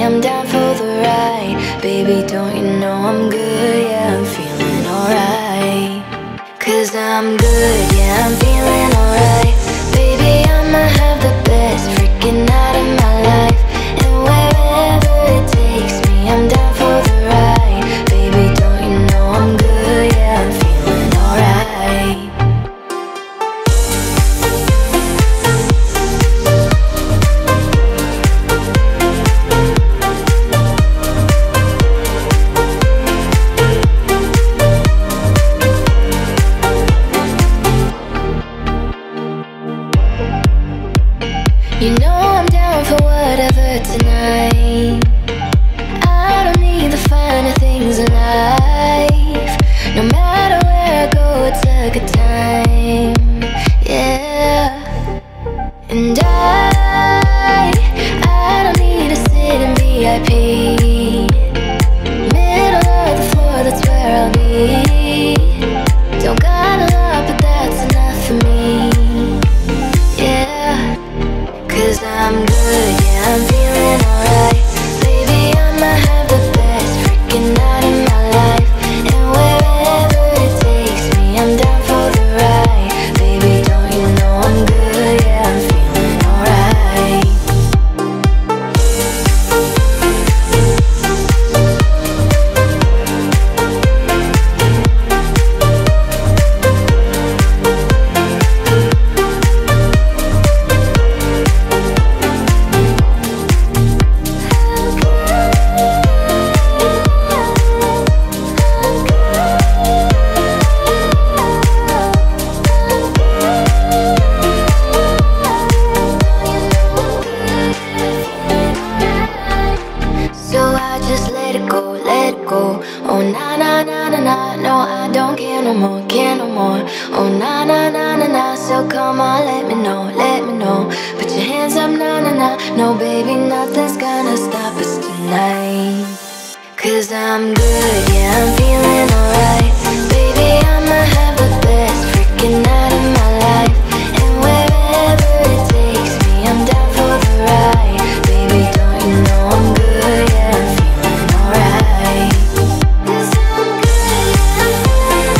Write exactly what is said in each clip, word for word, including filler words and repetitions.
I'm down for the ride. Baby, don't you know I'm good? Yeah, I'm feeling alright. Cause I'm good, yeah, I'm feeling alright. Baby, I'ma have the best freaking night of my life. And wherever it takes me, I'm down for the ride. Baby, don't you know I'm good? Yeah, I'm feeling alright. You know I'm down for whatever tonight. I don't need the finer things in life. No matter where I go, it's a good time. Yeah. And I, I don't need to sit in V I P. Middle of the floor, that's where I'll be. Don't got a lot, but that's enough for me. Yeah. Cause I'm good, yeah, I'm feeling alright. Baby, I'ma have the best freaking night of my life. And wherever it takes me, I'm down for the ride. Baby, don't you know I'm good, yeah, I'm feeling alright. So I just let it go, let it go. Oh na na na na na, no I don't care no more, care no more. Oh na na na na na, so come on, let me know, let me know. Put your hands up, na na na. No baby, nothing's gonna stop us tonight. Cause I'm good, yeah, I'm feeling alright. Baby, I'ma have the best freaking night of my life. And wherever it takes me, I'm down for the ride. Baby, don't you know I'm good, yeah, I'm feeling alright. Cause I'm good, yeah, I'm feeling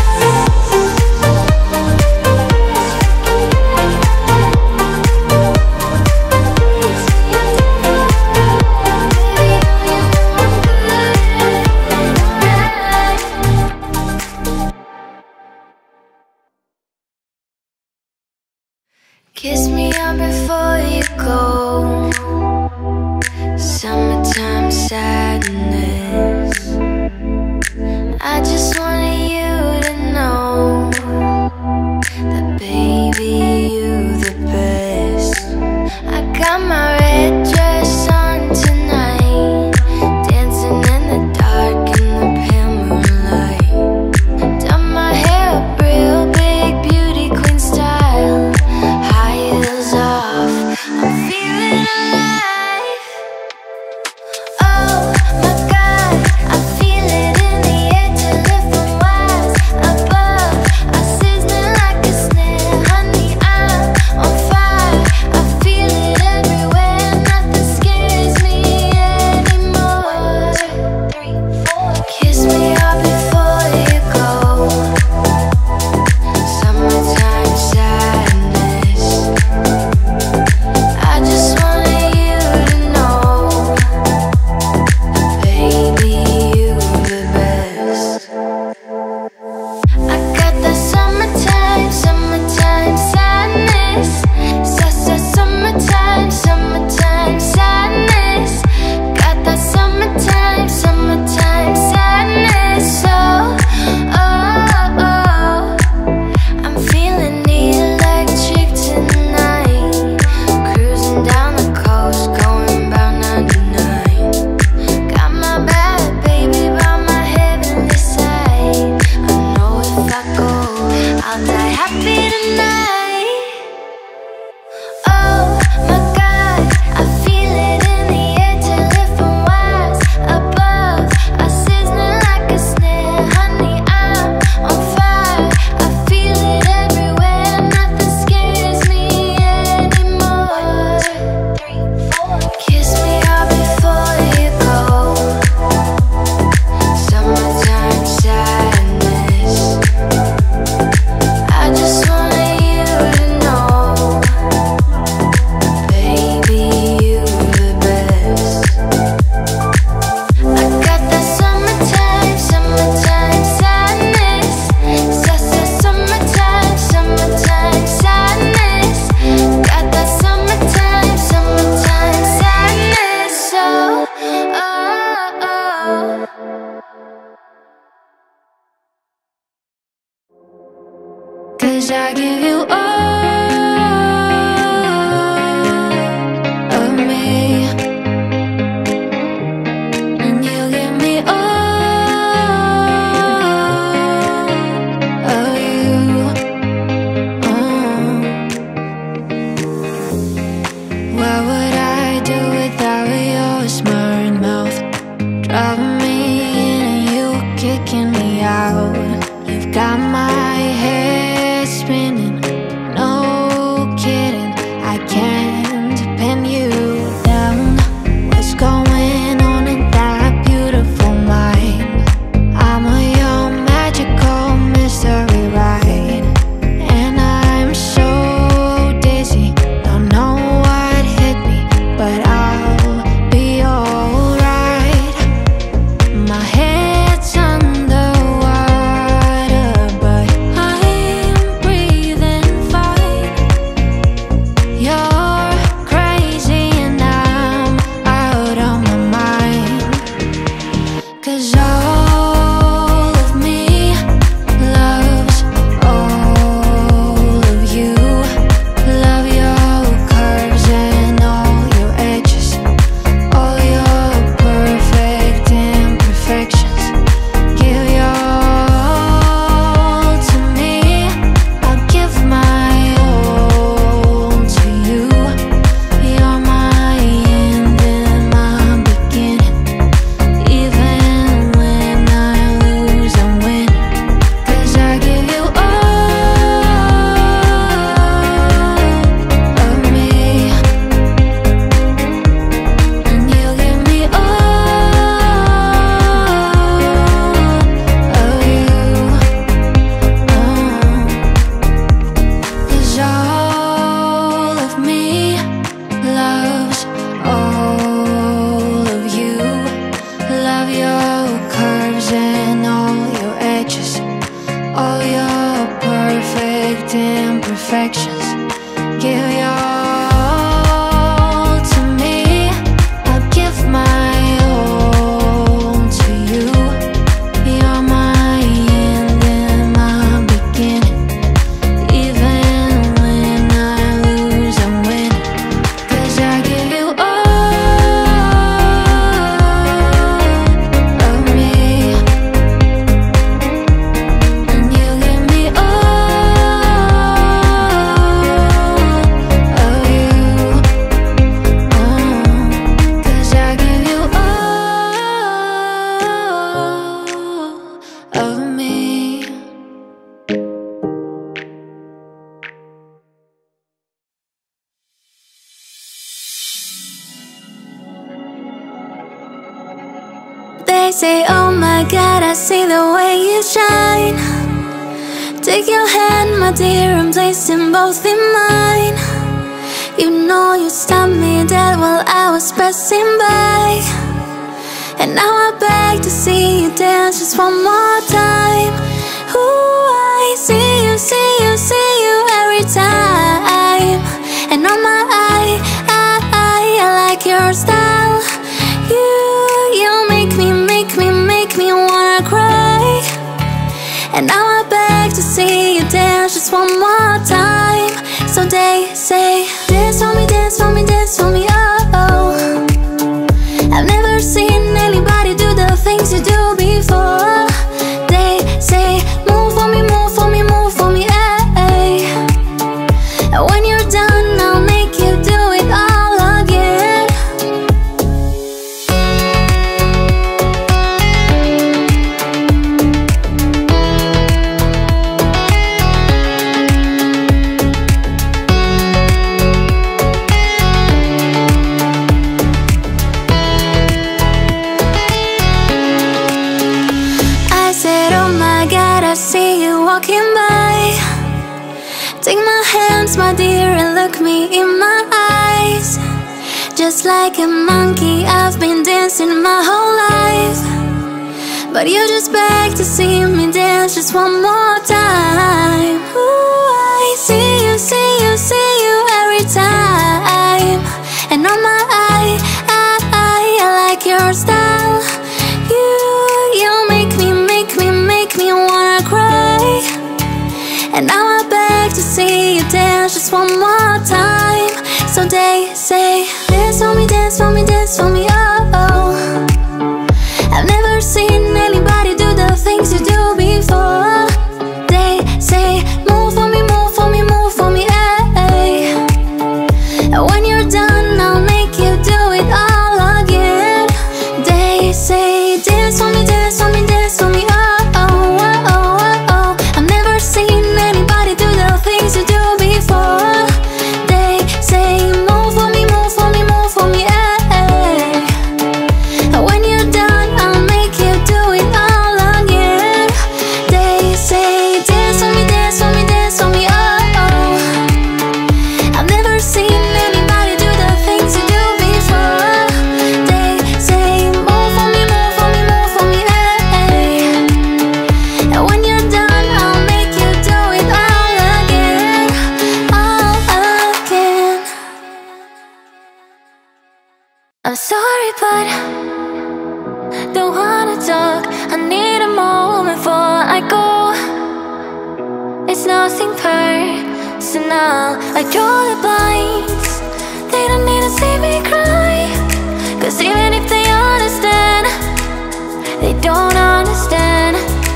kiss me up before you go. Summertime sadness. I just wanted you to know that baby, you the best. I got my red dress on tonight, dancing in the dark in the pale moonlight. Done my hair up real big, beauty queen style. High heels off, I'm feeling I say, oh my God, I see the way you shine. Take your hand, my dear, and place them both in mine. You know you stopped me dead while I was passing by, and now I beg to see you dance just one more time. Ooh, I see you, see you, see you every time. And on my eye, I, I, I like your style. You, you make me, make me, make me wanna cry. And now I beg to see you dance just one more time. So they say, dance for me, dance for me, dance for me, oh, oh. I've never seen anybody do the things you do before. They say, move for me, move for me, move for me, eh, eh. And when you're done, I'll make you do it all again. I see you walking by. Take my hands, my dear, and look me in my eyes. Just like a monkey, I've been dancing my whole life, but you just beg to see me dance just one more time. Ooh, I see you, see you, see you every time. And on my eye, I, I, I like your style. You, you make me, make me, make me wanna cry. And now I beg to see you dance just one more time. So they say, dance for me, dance for me, dance for me, oh, oh. I've never seen anybody do the things you do before. They say, move for me, move for me, move for me, eh, eh. And when you're done, I'll make you do it all again. They say, dance for me, dance for me, dance for me, oh, oh, oh, oh, oh. I've never seen anybody do the things you do before. They say, move for me, move for me, move for me, eh, eh. And when you're done, I'll make you do it all again. They say, dance for me, dance for me, dance for me, oh, oh. I've never seen anybody do the things you do before. They say, move for me, move for me, move for me, eh, eh. And when you're done, I'll make you do it all again, all again. I'm sorry, but don't wanna talk. I need a moment before I go. It's nothing personal. I draw the blinds. They don't need to see me cry, 'cause even if they understand, they don't understand.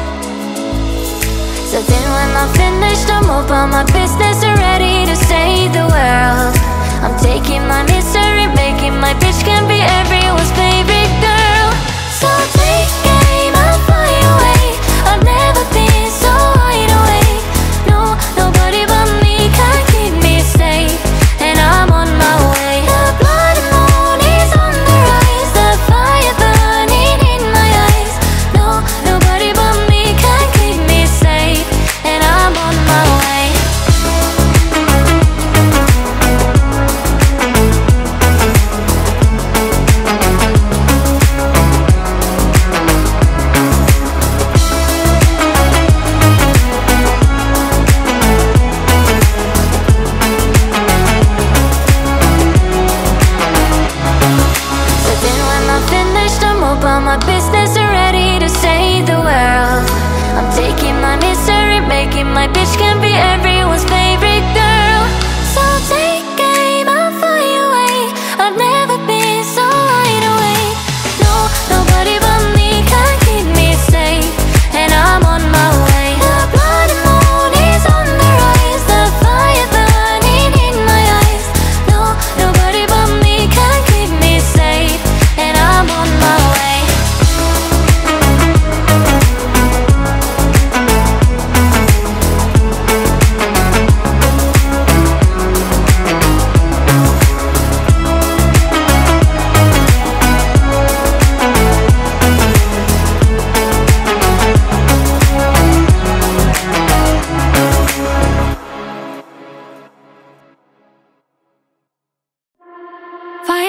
So then when I'm finished, I'm open my business and ready to save the world. I'm taking my misery, making my bitch can be everyone's baby girl. So take aim and fly away. I've never been so wide awake. No, nobody but me can keep me safe, and I'm on my way. The blood moon is on the rise, the fire burning in my eyes. No, nobody but me can keep me safe, and I'm on my way.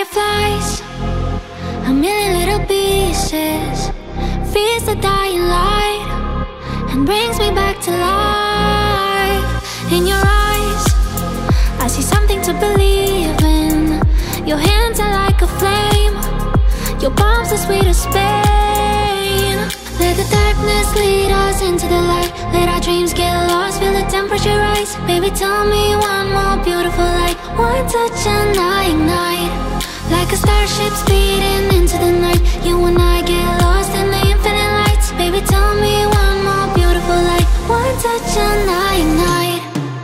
fireflies, a million little pieces, feeds the dying light and brings me back to life. In your eyes, I see something to believe in. Your hands are like a flame, your palms are sweet as Spain. Let the darkness lead us into the light. Let our dreams get lost, feel the temperature rise. Baby, tell me one more beautiful light. One touch and I ignite, like a starship speeding into the night. You and I get lost in the infinite lights. Baby, tell me one more beautiful light. One touch and I ignite.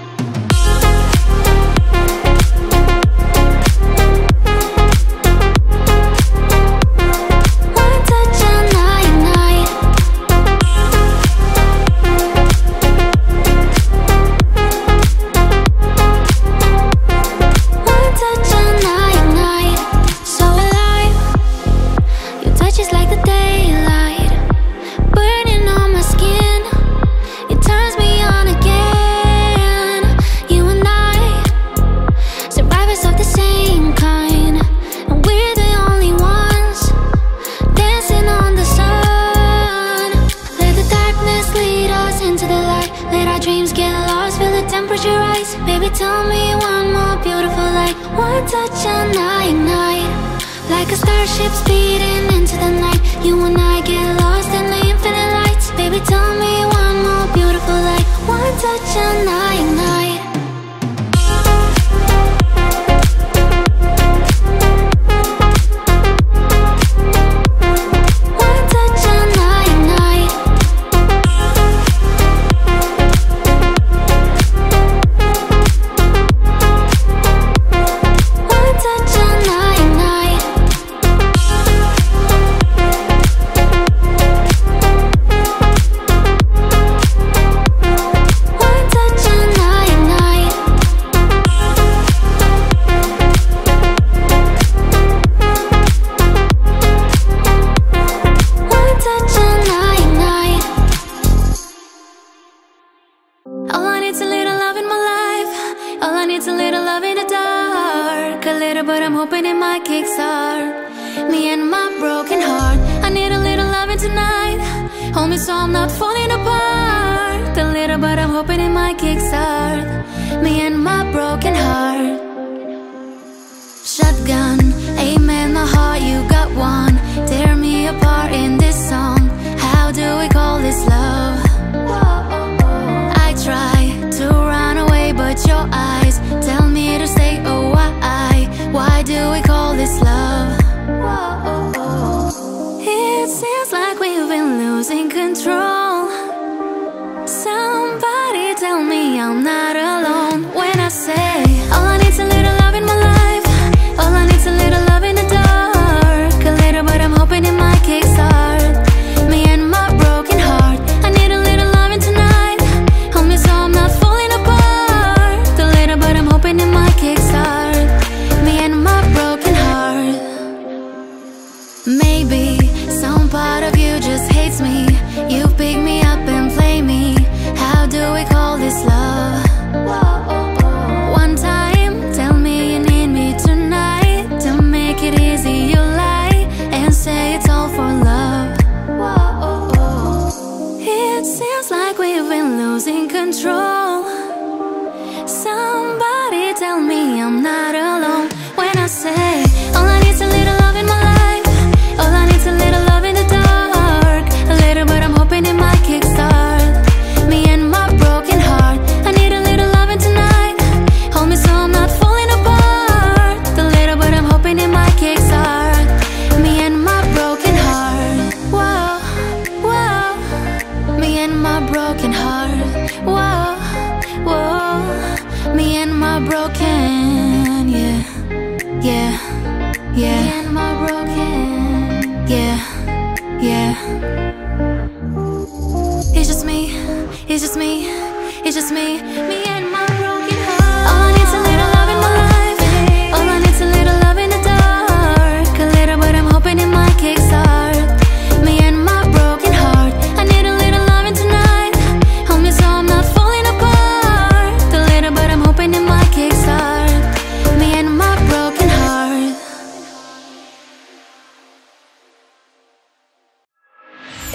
Baby, tell me one more beautiful light. One touch and I ignite, like a starship speeding into the night. You and I get lost in the infinite lights. Baby, tell me one more beautiful light. One touch and I ignite.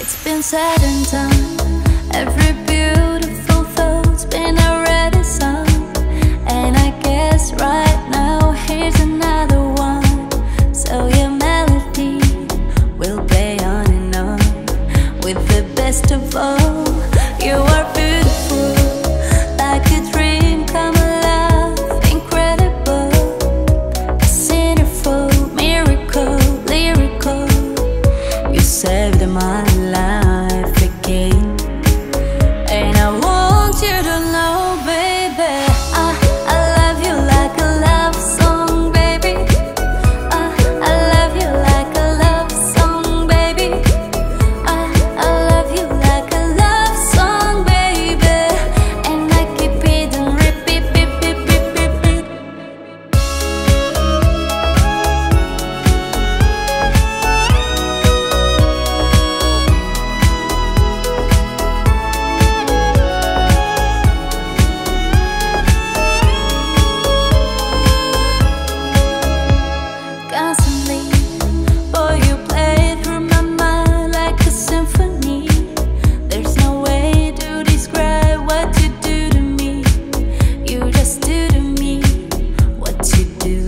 It's been said and done. Every beautiful thought's been already sung. And I guess right now here's another one. So your melody will play on and on. With the best of all, you are beautiful, like a dream come alive, incredible, a centerfold, miracle, lyrical. You saved my life again. And I want you to know, baby, I, I love you like a love song, baby. I, I love you like a love song, baby. I, I love you like a love song, baby. And I keep it and repeat, beep, beep, beep, beep, beep. Constantly, boy, you play through my mind like a symphony. There's no way to describe what you do to me. You just do to me what you do.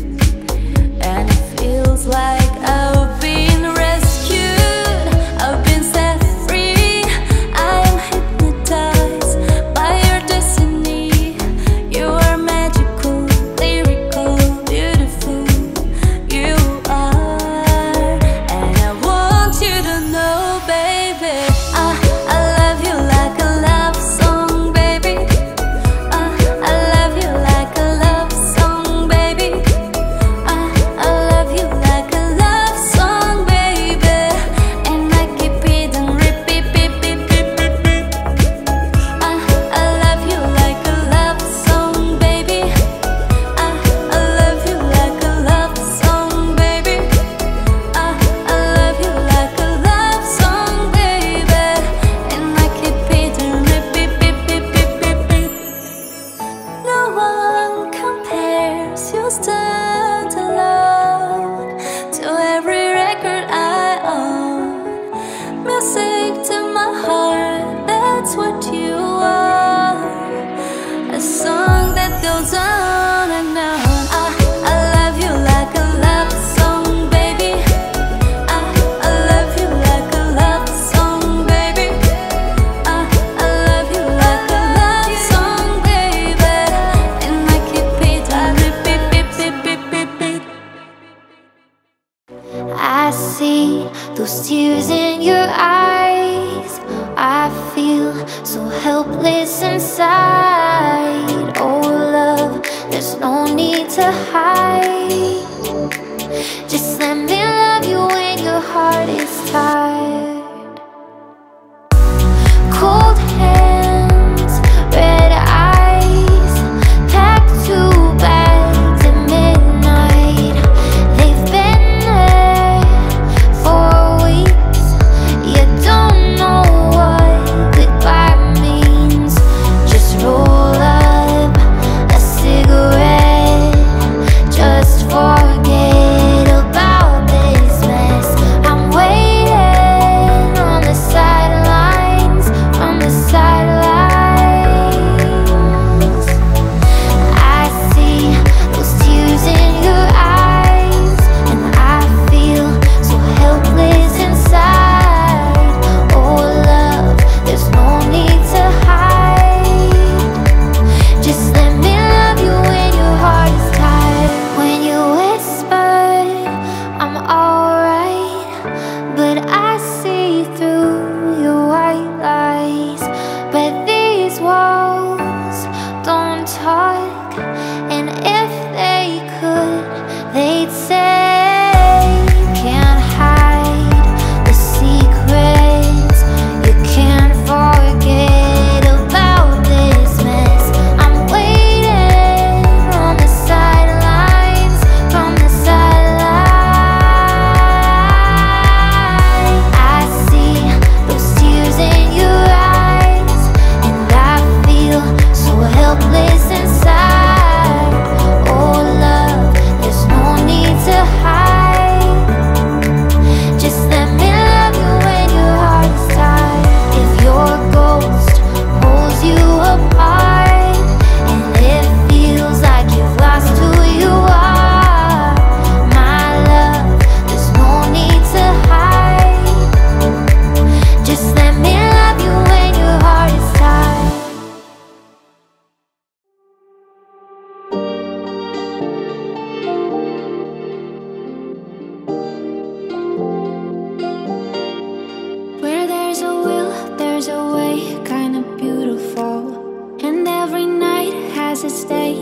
And it feels like I've been rescued, I've been set free. I am hypnotized by your destiny. You are magical, lyrical, beautiful. You are. And I want you to know, baby, I, I love you like a love song, baby. I, I love you like a love song, baby. I, I love you like a love song, baby. And I keep it and repeat, beep, beep, beep, beep, beep. I, I love you like a love song, baby. I, I love you like a love song, baby. I, I love you like a love song, baby. And I keep it and repeat, beep, beep, beep, beep, beep. No one compares, you stand alone to every record I own. Music to my heart, that's what you are. A song that goes on and on. I, I love you like a love song, baby. I, I love you like a love song, baby. I, I love you like a love song, baby. And I keep it on repeat, beep, beep, beep, beep, beep. I see those tears in your eyes. I feel so helpless inside. Oh love, there's no need to hide. Just let me love you when your heart is tired. Cold hands, red eyes, packed two bags at midnight. They've been there for weeks. You don't know what goodbye means. Just roll up a cigarette. Just forget about this mess. I'm waiting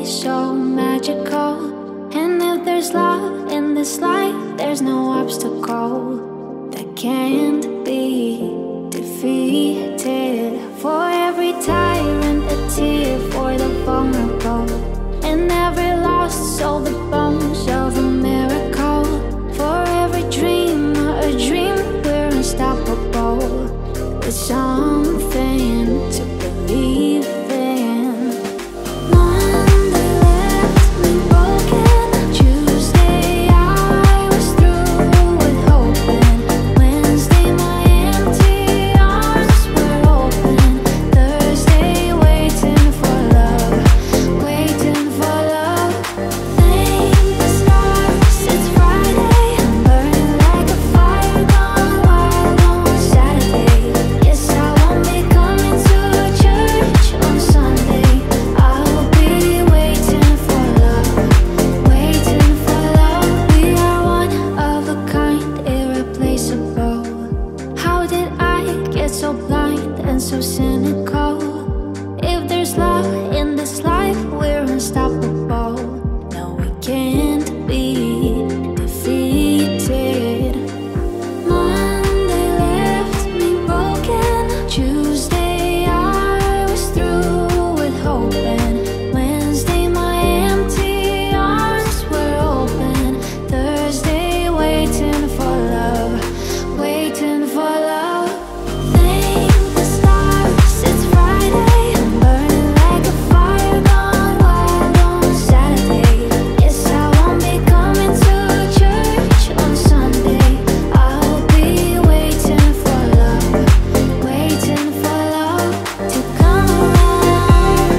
be so magical. And if there's love in this life, there's no obstacle that can't be defeated. For every tyrant, a tear for the vulnerable, and every lost soul, the bones of a miracle. For every dream, a dream, we're unstoppable, with something to believe in. Monday left me broken. Tuesday I was through with hoping. Wednesday my empty arms were open. Thursday waiting for love, waiting for love. Thank the stars, it's Friday. I'm burning like a fire gone wild on Saturday. Yes, I won't be coming to church on Sunday. I'll be waiting for love, waiting for love. We are one of a kind, irreplaceable. How did I get so blind and so cynical? If there's love in this life, we're unstoppable. No, we can't be defeated. Monday left me broken. Tuesday I was through with hoping. Wednesday my empty arms were open. Thursday waiting for love, waiting for love. Thank the stars, it's Friday. I'm burning like a fire gone wild on Saturday. Yes, I won't be coming to church on Sunday. I'll be waiting for love, waiting for love to come around.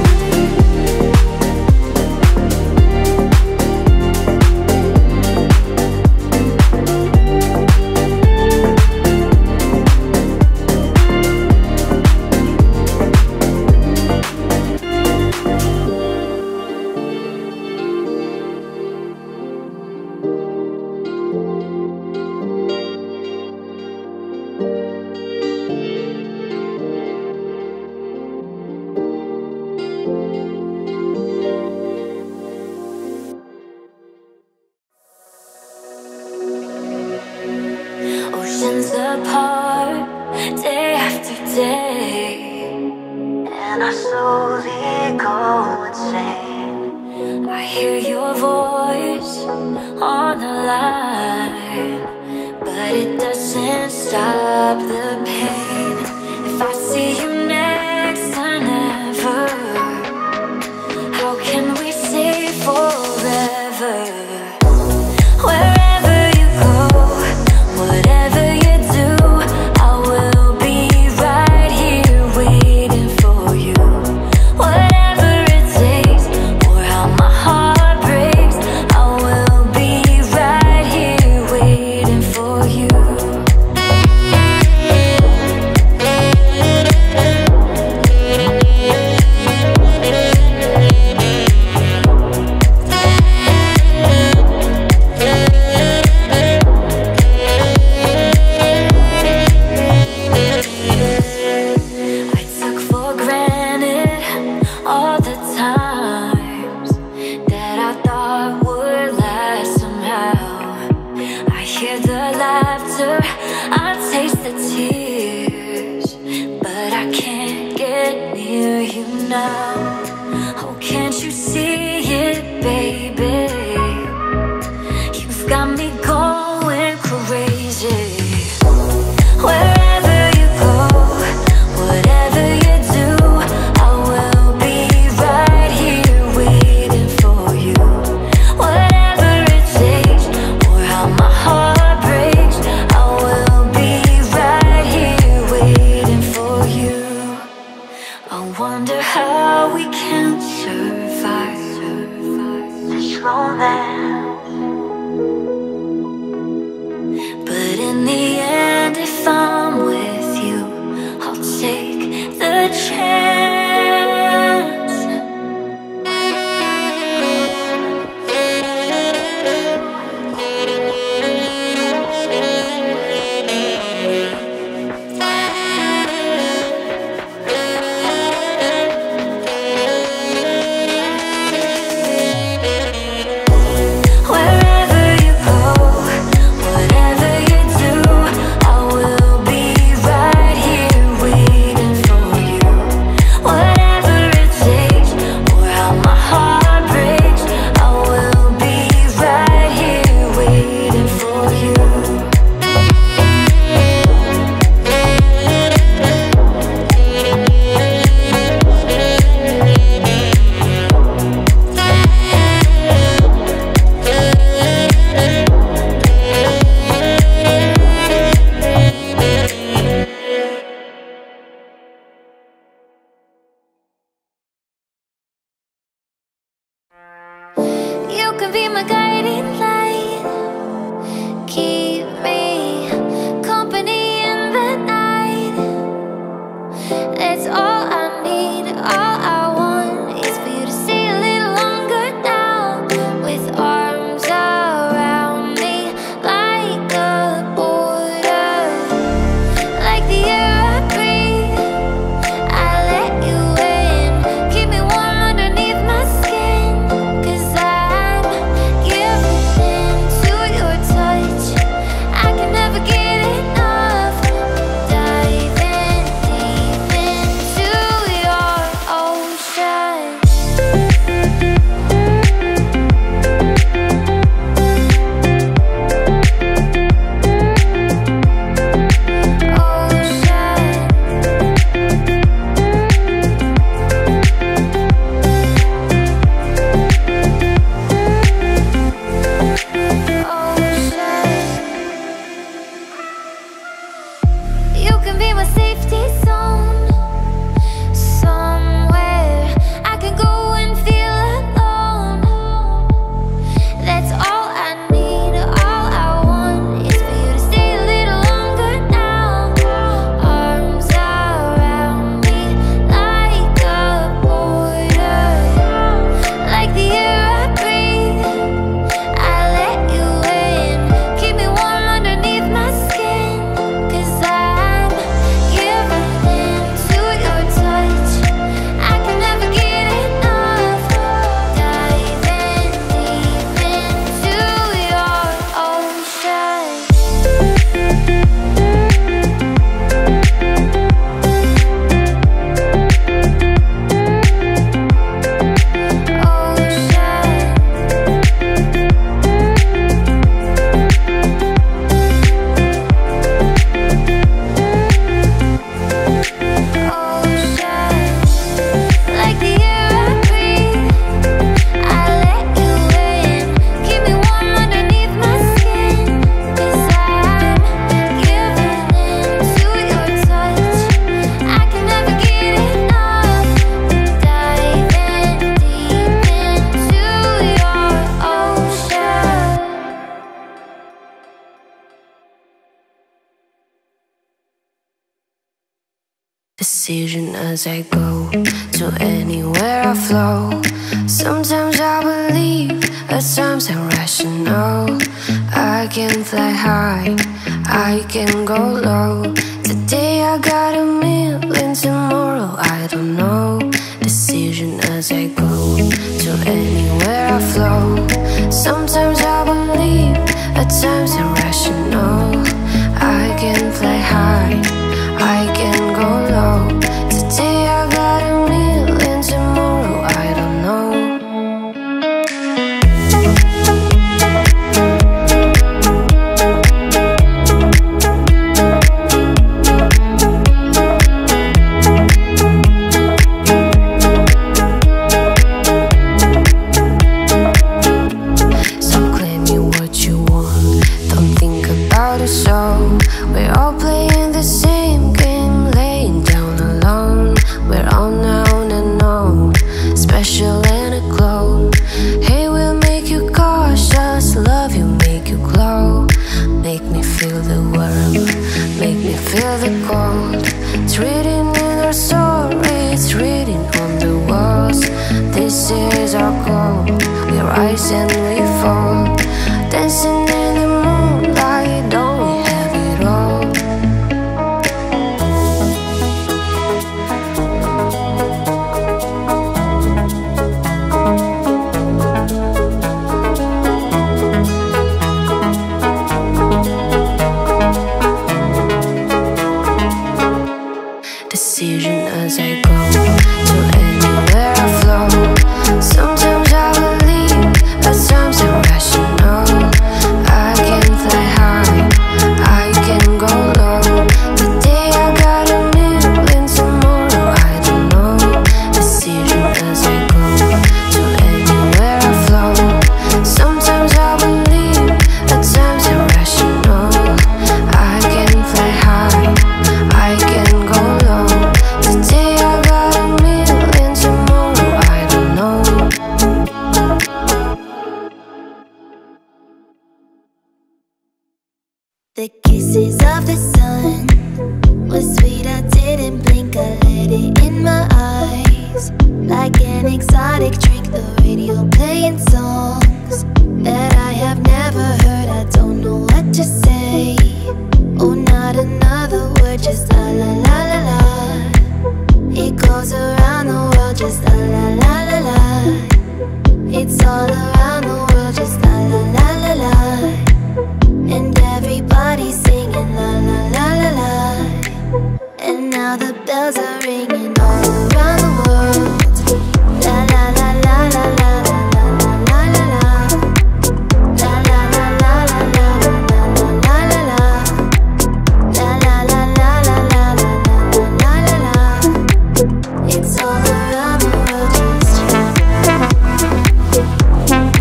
Oceans apart, day after day, and I slowly go insane. I hear your voice on the line, but it doesn't stop the pain. If I see you next to never, how can we say forever? Wherever you go, whatever you do, I will be right here waiting for you. Whatever it takes, or how my heart breaks, I will be right here waiting for you. I took for granted all the times that I thought would last somehow. I hear the laughter, I taste the tears, but I can't get near you now. Oh, can't you see it, baby? You've got me going crazy. Wherever you go, whatever you do, I will be right here waiting for you. Whatever it takes, or how my heart breaks, I will be right here waiting for you. I wonder how we can survive this lonely safety zone, somewhere I can go and feel alone. That's all I need, all I want is for you to stay a little longer now. Arms around me like a border, like the air I breathe. I let you in, keep me warm underneath my skin. 'Cause I'm giving in to your touch, I can never get enough. Diving deep into your ocean. Like the air I breathe, I let you in, keep me warm underneath my skin. 'Cause I'm giving in to your touch, I can never get enough. Diving deep into your ocean. Decision as I go to anywhere I flow. Sometimes I believe, at times I'm rational. I can fly high, I can go low. Today I got a million, tomorrow I don't know. Decision as I go to anywhere I flow. Sometimes I believe, at times I'm rational. I can fly high, I can go low. Today I got a million, tomorrow I don't know. So claim me what you want, don't think about it. So we're all playing the same game, laying down alone. We're on on and on, special and a glow. Hey, we'll make you cautious, love you, make you glow. Make me feel the warmth, make me feel the cold. It's written in our story, it's written on the walls. This is our goal, we rise and we fall. Dancing in the moonlight, don't we have it all? Decision as I go to anywhere I flow. Sometimes I believe, at times I'm rational. I can fly high, I can go low. Today I got a million, tomorrow I don't know. Decision as I go to anywhere I flow. Sometimes I believe, at times I'm rational. I can fly high, I can go low. Today I got a million, tomorrow I don't know. The kisses of the sun was sweet, I didn't blink, I let it in my eyes. Like an exotic drink, the radio playing songs that I have never heard, I don't know what to say. Oh, not another word, just la la la la la. It goes around the world, just la la la la la. It's all around the world, just la la la la la. And everybody's singing la la la la la. And now the bells are ringing all around the world. La la la la la la la la la la la. La la la la la la la la la la la. La la la la la la la la la la. It's all around the world, just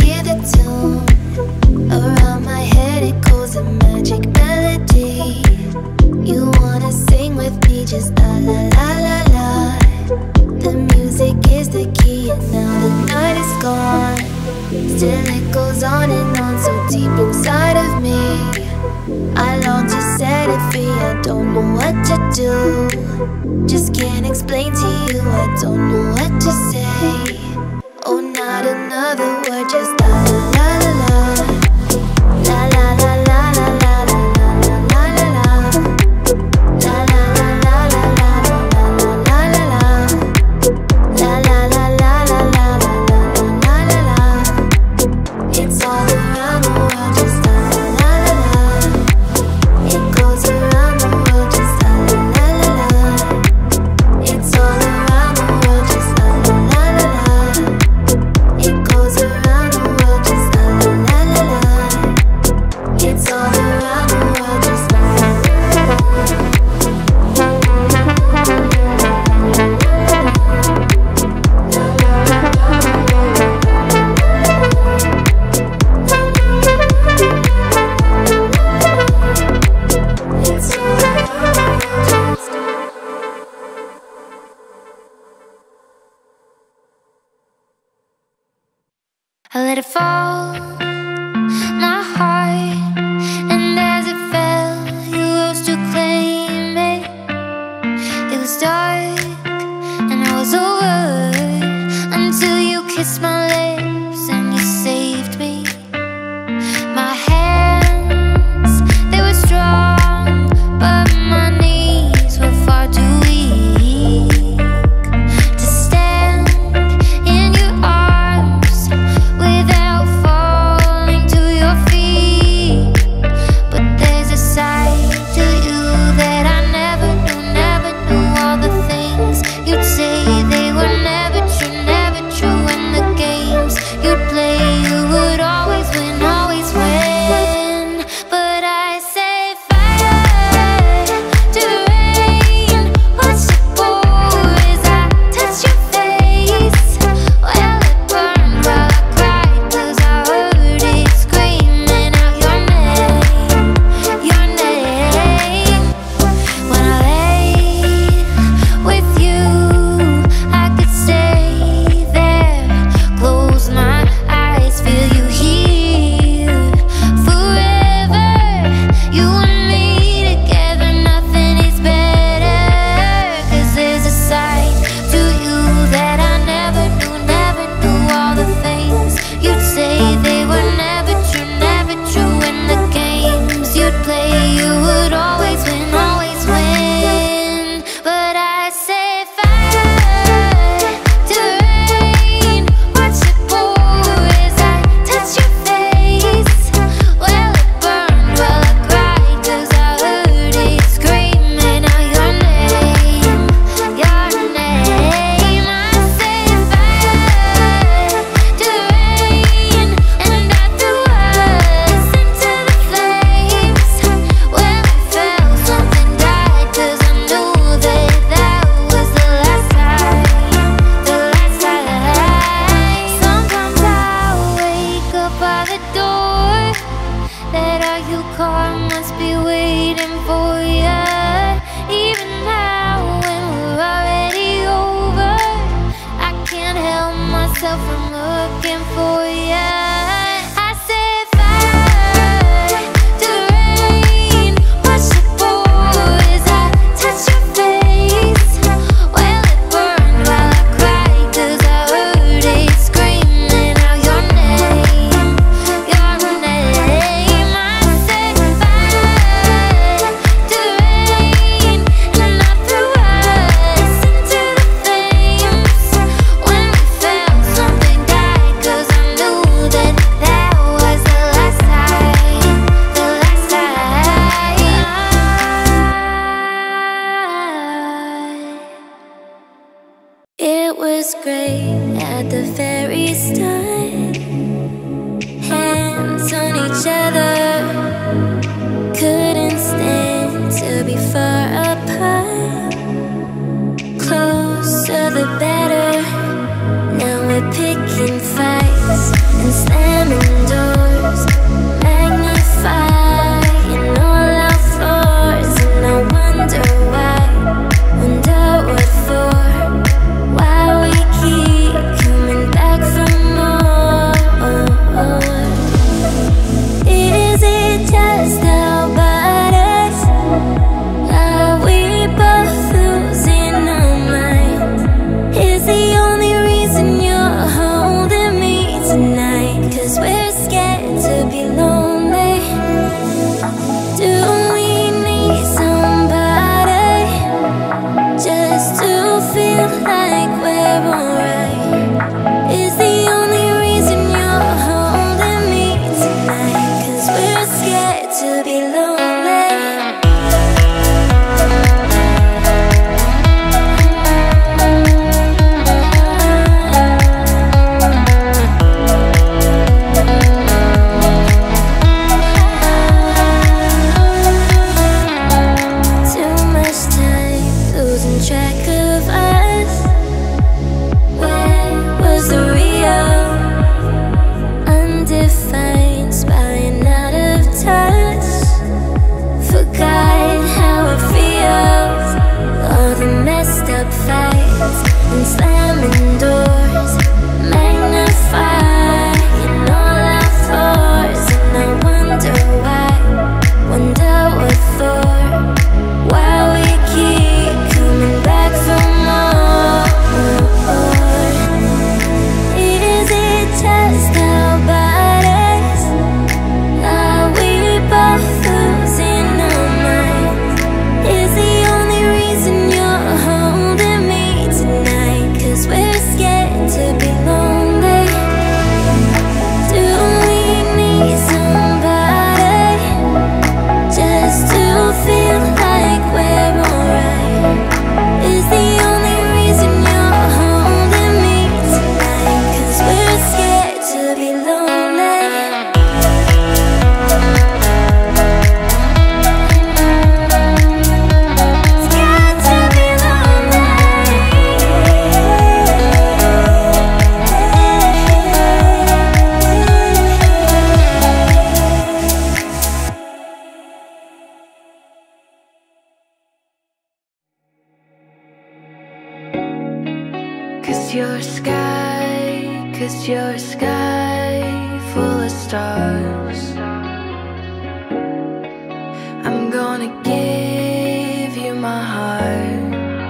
hear the tune around my head, it goes a magic melody. You wanna sing with me, just la la la la la. The music is the key and now the night is gone. Still it goes on and on, so deep inside of me. I long to set it free, I don't know what to do. Just can't explain to you, I don't know what to say. Oh, not another word, just la la la la la. La la la la la la la la la la la. La la la la la la la la la la la. La la la la la la la la la la. It's all around the world, just la la la la. It goes around the world, just la la la la. It's all around the world, just la la la la. It goes around the world, just la la la la. It's all around the world, just la la la la. I let it fall, my heart, and as it fell, you rose to claim it. It was dark, and I was over, until you kissed my lips and you saved me. My hands, they were strong, but my knees were far too weak to stand in your arms without falling to your feet. But there's a side to you that I never knew, never knew. All the things you'd say, they were never true, never true. And the games you'd play, you would always win, always win. But I say fire to rain, watch it pour as I touch your face. Well, it burned while I cried, 'cause I heard it screaming out your name, your name. When I lay with you, I could stay there, close my eyes, feel you here forever. You and me together, nothing is better. 'Cause there's a side to you that I never knew, never knew. All the things you'd say, they were never true, never true. And the games you'd play, you would always win, always win. But I say fire to rain, watch it pour as I touch your face. Well, it burned while I cried, 'cause I heard it screaming out your name, your name. I say fire to rain, and I threw us into the flames. When we fell, something died, 'cause I knew that that was the last time, the last time. Sometimes I wake up by the door, that argue car must be waiting for ya. Even now when we're already over, I can't help myself from looking for ya. I say fire to rain, watch it pour as I touch your face. Well, it burned while I cried, 'cause I heard it screaming out your name, your name. I say fire to rain, and I threw us into the flames. When we fell, something died, 'cause I knew that that was the last time, the last time. It was great at the very start, hands on each other, couldn't stand to be far apart. Closer the better, now we're picking fights and slamming stars. I'm gonna give you my heart,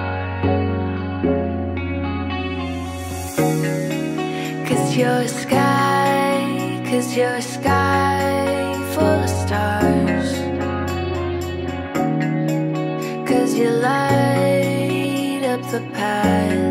'cause you're a sky, 'cause you're a sky full of stars, 'cause you light up the path.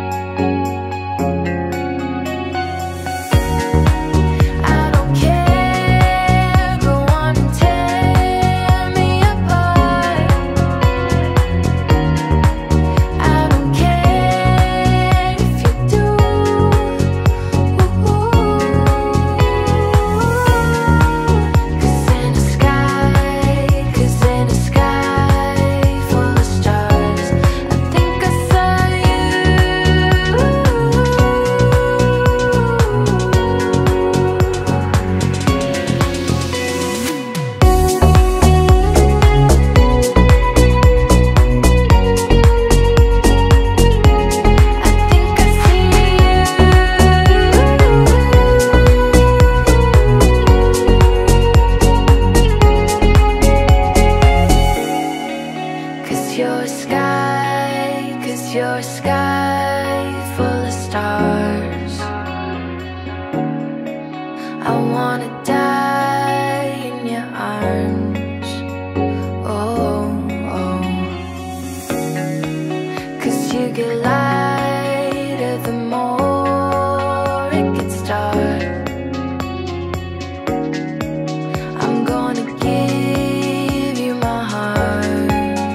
You're a sky, 'cause you're a sky full of stars. I wanna die in your arms. Oh, oh. 'Cause you get lighter the more it gets dark. I'm gonna give you my heart.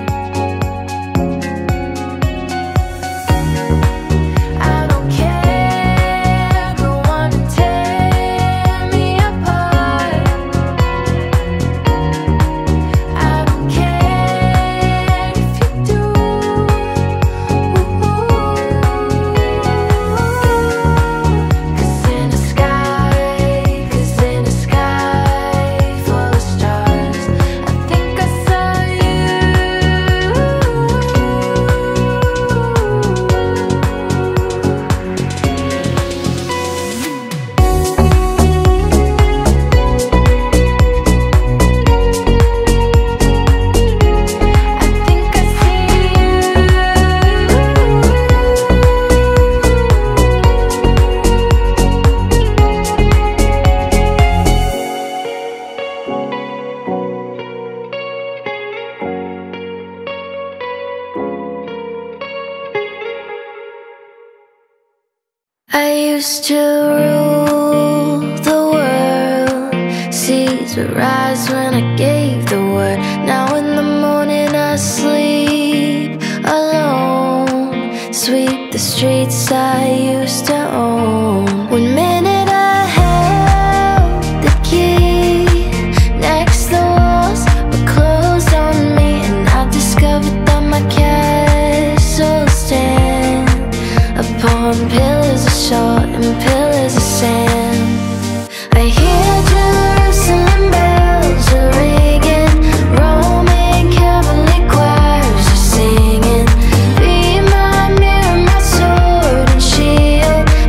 I used to rule the world, seas would rise when I gave the word. Now in the morning I sleep alone, sweep the streets I used to own. One minute I held the key, next the walls were closed on me, and I discovered that my castle stand upon pillars of salt and pillars of sand. I hear Jerusalem bells are ringing, Roman Catholic choirs are singing. Be my mirror, my sword and shield,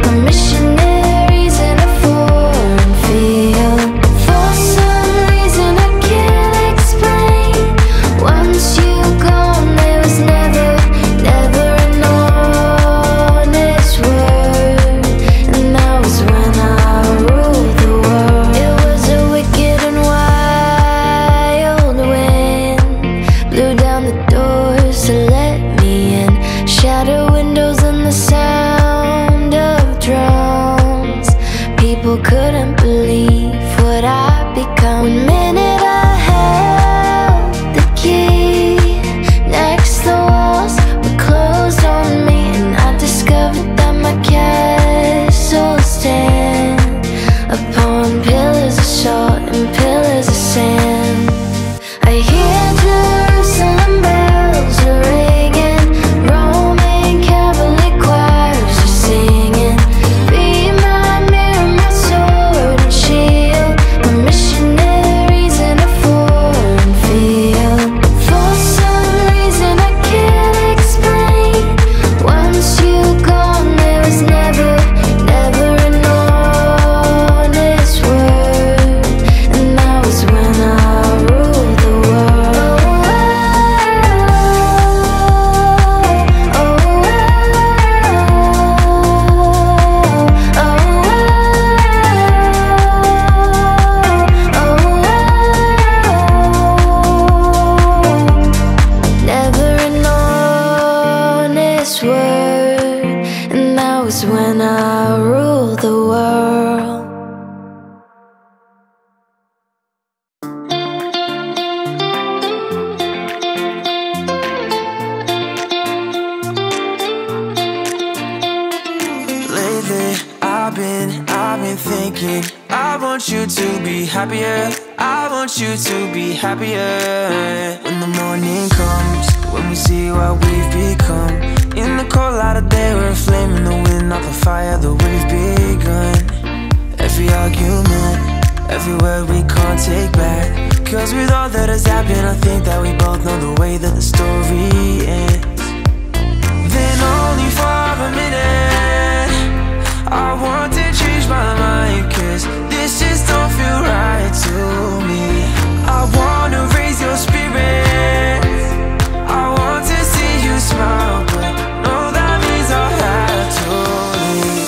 I want you to be happier. I want you to be happier. When the morning comes, when we see what we've become, in the cold light of day, we're a flame in the wind, not the fire that we've begun. Every argument, every word we can't take back, cause with all that has happened, I think that we both know the way that the story ends. Then only for a minute, I want to change my mind, cause this just don't feel right to me. I wanna raise your spirits, I want to see you smile, but no, that means I'll have to leave.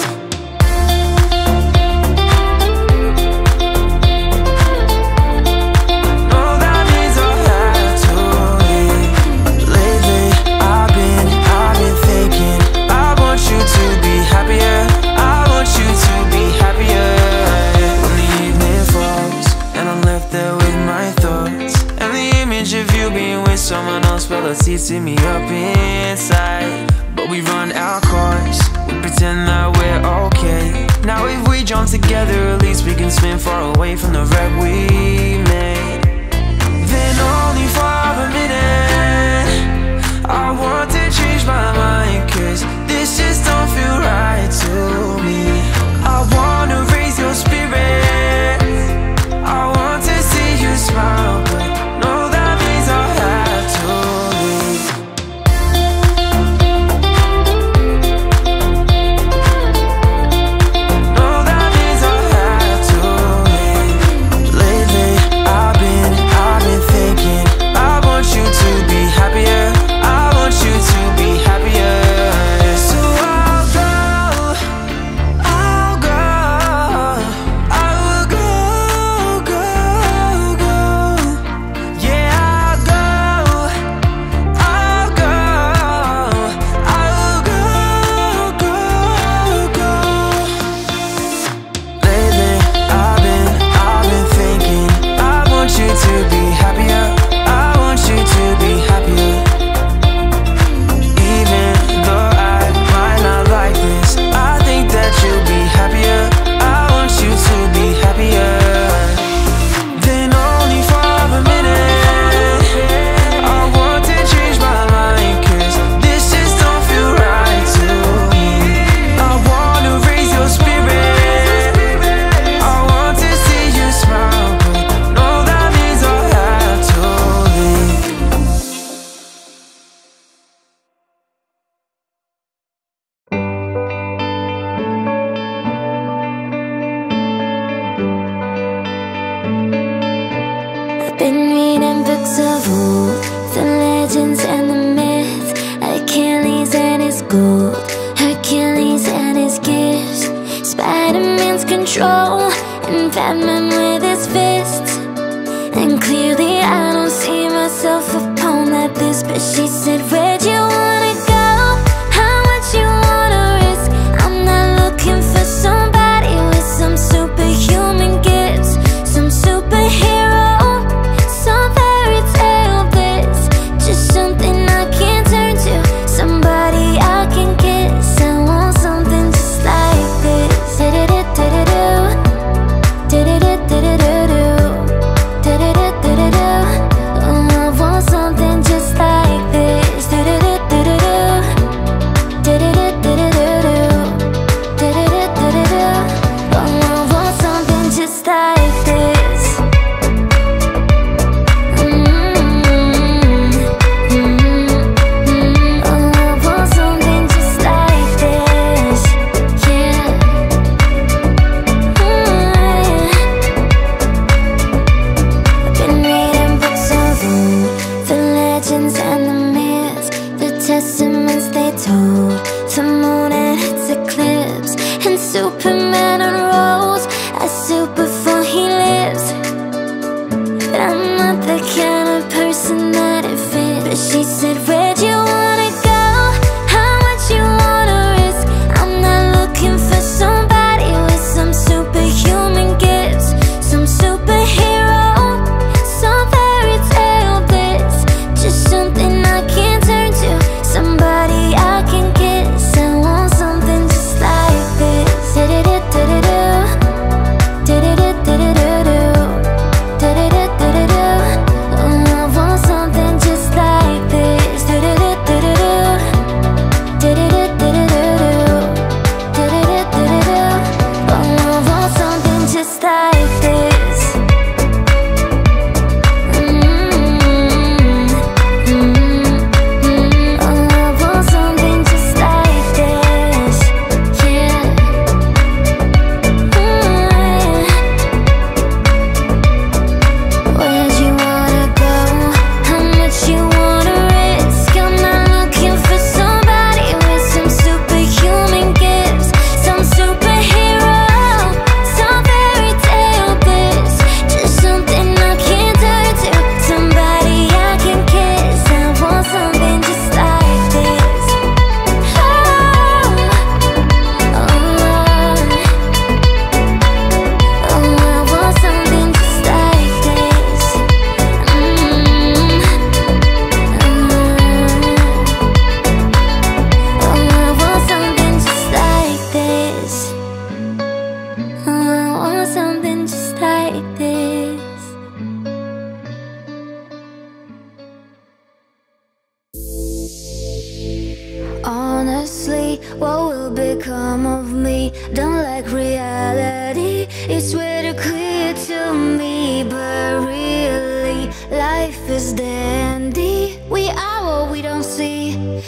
No, that means I'll have to leave. Lately, I've been, I've been thinking, I want you to be happier, I want you to be happier. When the evening falls and I'm left there with my thoughts, and the image of you being with someone else, well, it's eating me up inside. But we run our course, we pretend that we're okay. Now if we jump together, at least we can swim far away from the wreck we made. Then only for a minute, I want to change my mind, cause this just don't feel right to me. I wanna raise your spirits, I want to see you smile, but no, that means I'll have to leave. No, that means I'll have to leave. Lately, I've been, I've been thinking, I want you to be happier, I want you to be happier. So I'll go, I'll go, I will go, go, go. Yeah, I'll go, I'll go, I will go, go, go. Lately, I've been, I've been thinking, I want you to be happier, I want you to be happier. Even though I might not like this, I think that you'll be happier, I want you to be happier. Then only for a minute, I want to change my mind, cause this just don't feel right to me. I wanna raise your spirit, I want to see you smile, but no, that means I'll have to leave. I've been reading books of old, the legends and the myths, Achilles and his gold, Hercules and his gifts, Spider-Man's control, and Batman with his fists. And clearly I don't see myself upon that list, but she said, where'd you wanna go? How much you wanna risk? I'm not looking for somebody with some superhuman gifts, some superhero, some fairy tale bliss, just something I can turn to, somebody I can kiss. I want something just like this. Da-da-da-da-da-do, da-da-da-da-da-do, da-da-da-da-da-do. Oh, I want something just like this.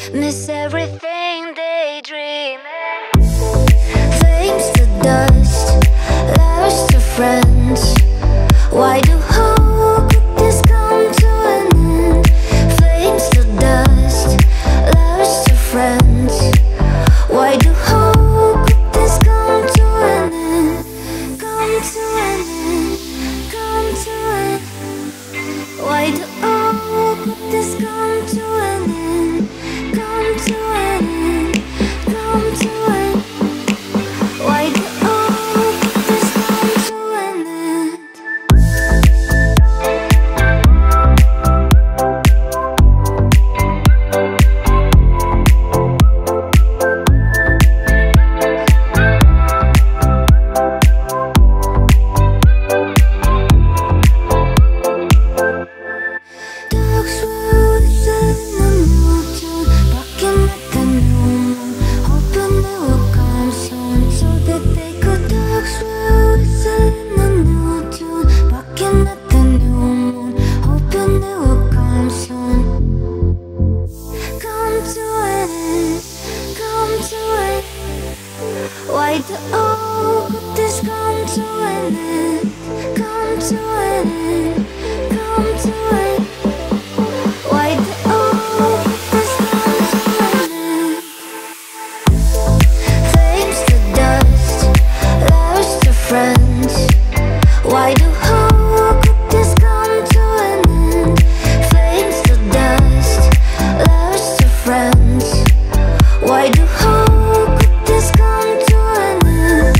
miss everything daydreaming. Flames to dust, lovers to friends. Why do how could this come to an end? Flames to dust, lovers to friends. Why do how could this come to an end? Come to an end, come to an end. Why do how could this come to an end? Come to an end, come to an end. Why do how could this come to an end? Dogs will listen and watch out, barking at the new moon, hoping it will come soon, so that they could. Dogs will listen and watch out, barking at the new moon, hoping it will come soon. Come to an end, come to an end. Why do all could this come to an end? Come to an end, come to an end. Why do all could this come to an end? Flames to dust, lovers to friends. Why do how could this come to an end? Flames to dust, lovers to friends. Why do how could this come to an end?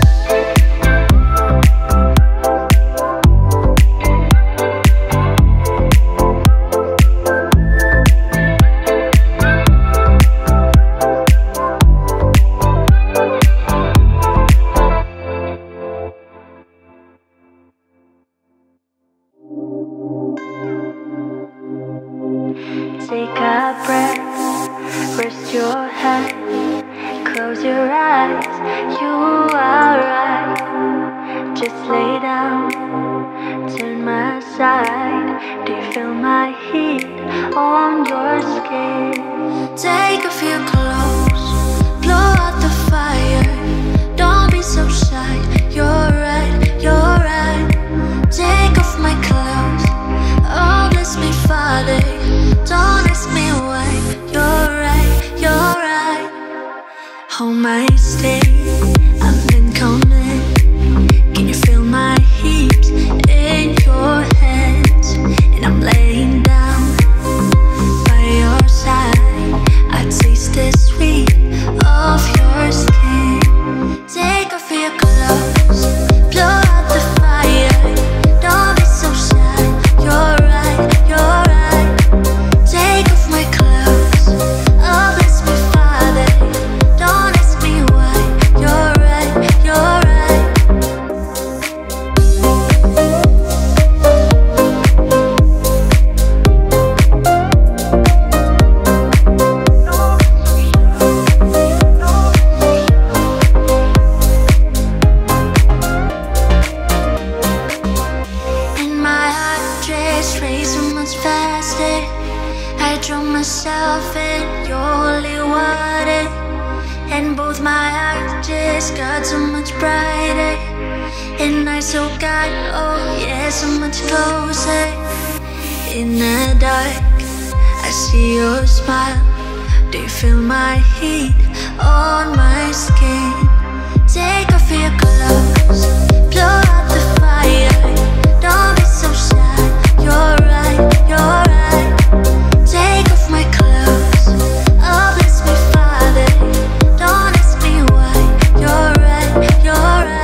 Take a breath, rest your head, close your eyes, you are right. Just lay down, turn my side. Do you feel my heat on your skin? Take a few close, blow out the fire. Don't be so shy, you're right, you're right. Take off my clothes, oh bless me Father. Don't ask me why, you're right, you're right. Hold my stay, I've been coming. Can you feel my heat in your hands? And I'm laying down by your side. I taste the sweet of your skin. Take off your clothes, blow out the fire. Don't be so shy, you're right, you're right. Take off my clothes, oh bless me Father. Don't ask me why, you're right, you're right. And my heart just racing much faster. I drown myself in your holy water, and both my eyes just got so much brighter. And I so got, oh yeah, so much closer. In the dark, I see your smile. Do you feel my heat on my skin? Take off your clothes, blow out the fire. Don't be so shy, you're right, you're right. Take off my clothes, oh bless me Father. Don't ask me why, you're right, you're right.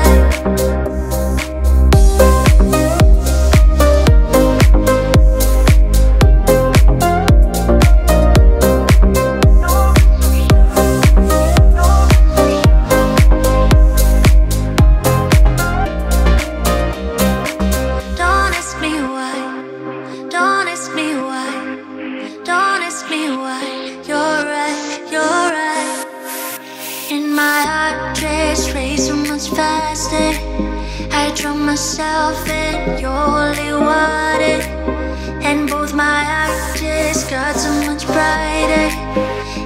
Don't ask me why, don't ask me why, don't ask me why, you're right, you're right. And my heart just race so much faster. I drown myself in your holy water, and both my eyes just got so much brighter.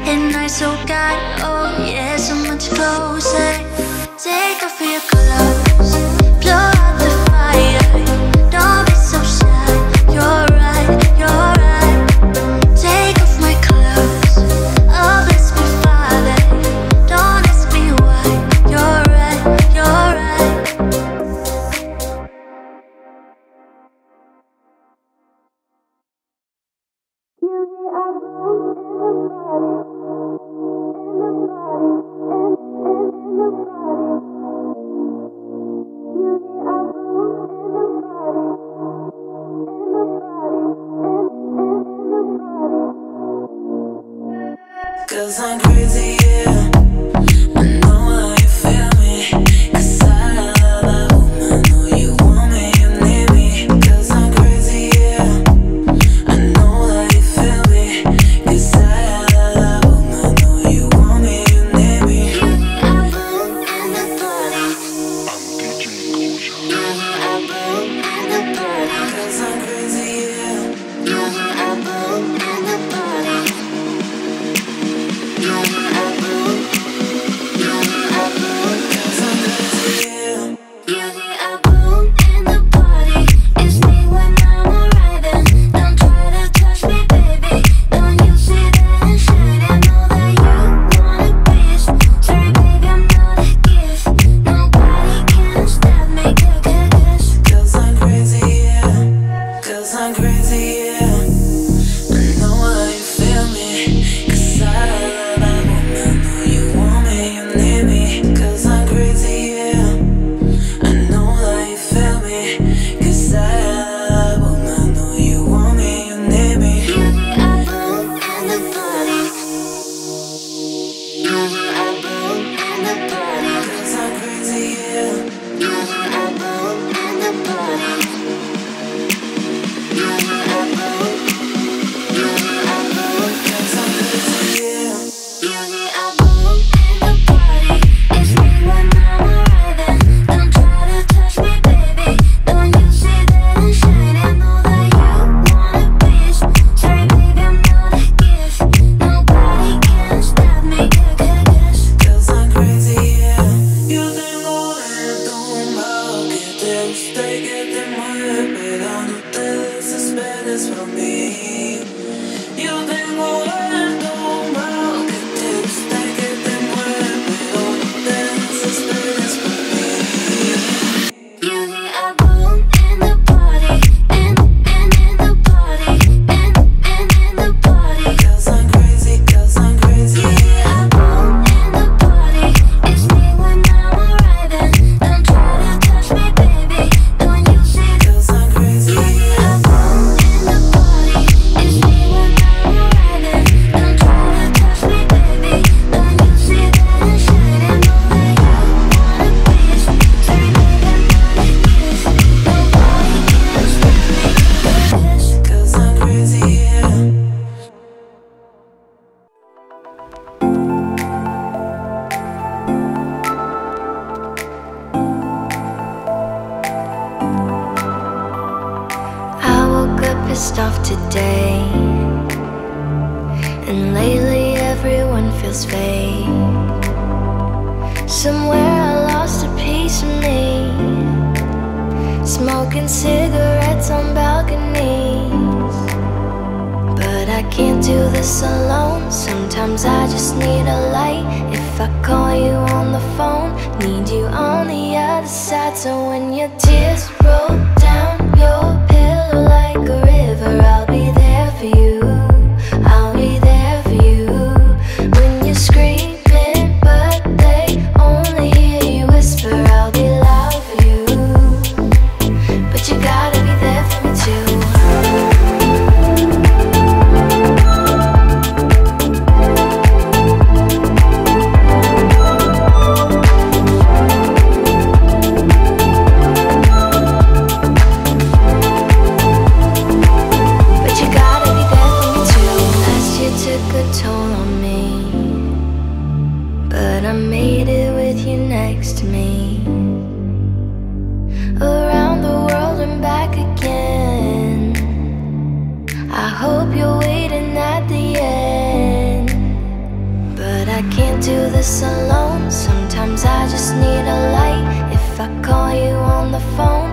so God, oh yeah, so much closer. Take off your clothes, blow out the fire. Don't be so shy, you're right, you're right. Take off my clothes, oh bless me Father. Don't ask me why, you're right, you're right. Cause I'm crazy, yeah. I know how you feel me. Cause I love that woman. Know you want me, you need me. Cause I'm crazy, yeah. I know how you feel me. Cause I love that woman. Know you want me, you need me. You hear a boom in the party. You hear a boom in the party. Cause I'm crazy, yeah. You hear a boom in the party. You hear a boom. You hear a boom. Cause I'm crazy, yeah. You hear a boom in the party. It's me when I'm arriving. Don't try to touch me, baby. Don't you see that I'm shining? Know that you want a piece. Sorry, baby, I'm not a gift. Nobody can stop me, cause Cause I'm crazy, yeah. Cause I'm crazy, yeah. I know how you feel me. Cause I love that woman. Know you want me, you need me. Cause I'm crazy, yeah. I know how you feel me. Cause I love that woman. Know you want me, you need me. you hear a boom in the party. You hear a boom in the party. Cause I'm crazy, yeah. You hear a boom in the party. You hear a boom. You hear a boom. Cause I'm crazy, yeah. You hear a boom in the party. It's me when I'm arriving. Don't try to touch me, baby. Don't you see that I'm shining? Know that you want a piece. Sorry, baby, I'm not a gift. Nobody can stop me, cause Cause I'm crazy, yeah. Yo tengo esto mal que te gusta y que te mueve, pero no te desesperes por mí. Yo tengo esto mal que te gusta y que te mueve, pero no te desesperes por mí. you hear a boom in the party. In, in, in the party. In, in, in the party. Cause I'm crazy, cause I'm crazy, You hear a boom in the party. It's me when I'm arriving. Don't try to touch me, baby. Don't you see that? cause I'm crazy, You hear a boom in the party. It's me when I'm arriving. Don't try to touch me, baby. Don't you see that I'm shining? Know that you want a piece. Sorry, baby, I'm not a gift. Nobody can stop me, cause I'm crazy, yeah. I woke up pissed off today, and lately everyone feels fake. Somewhere I lost a piece of me, smoking cigarettes on balconies. But I can't do this alone. Sometimes I just need a light. If I call you on the phone, need you on the other side. So when your tears roll down your pillow like a river, I'll be there for you. I'll be there for you. When you're screaming but they only hear you whisper, I'll be loud for you. But you gotta be there for me too. this alone. Sometimes I just need a light. If I call you on the phone,